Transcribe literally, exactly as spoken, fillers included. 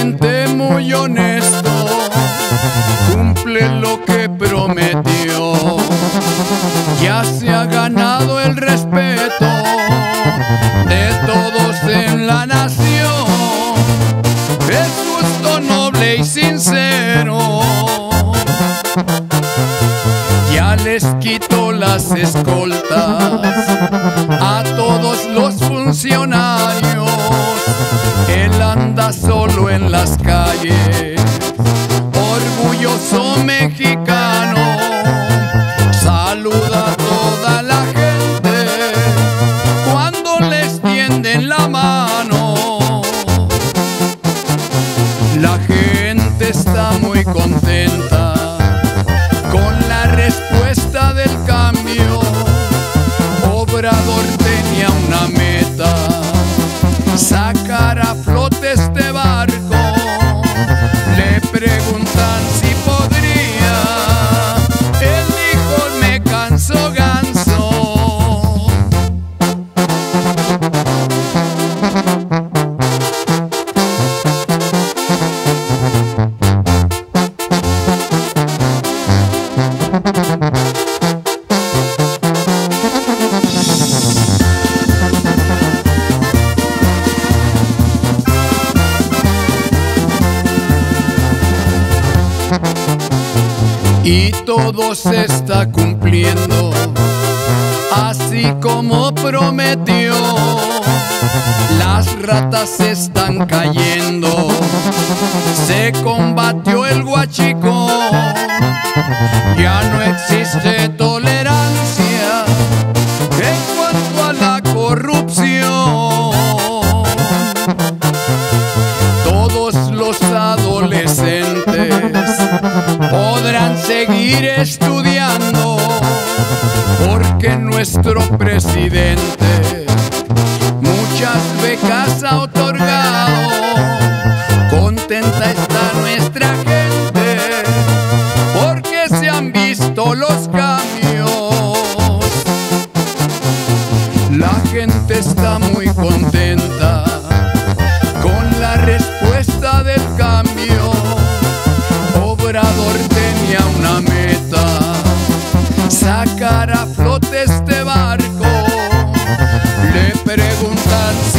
presidente muy honesto, cumple lo que prometió. Ya se ha ganado el respeto de todos en la nación. Es justo, noble y sincero. Ya les quitó las escoltas a todos los funcionarios. Él anda solo en las calles, orgulloso mexicano. Saluda a toda la gente cuando les tienden la mano. La gente está muy contenta con la respuesta del cambio. Obrador tenía una meta: sacar a flote este barco. Le preguntan si podría, él dijo: me canso ganso. Y todo se está cumpliendo así como prometió. Las ratas están cayendo, se combatió el huachicol. Ya no existe tolerancia en cuanto a la corrupción. Todos los adolescentes podrán seguir estudiando, porque nuestro presidente muchas becas ha otorgado. Contenta está nuestra gente porque se han visto los cambios. La gente está muy contenta con la respuesta del cambio. Obrador tenía una meta: sacar a flote este barco. Le preguntan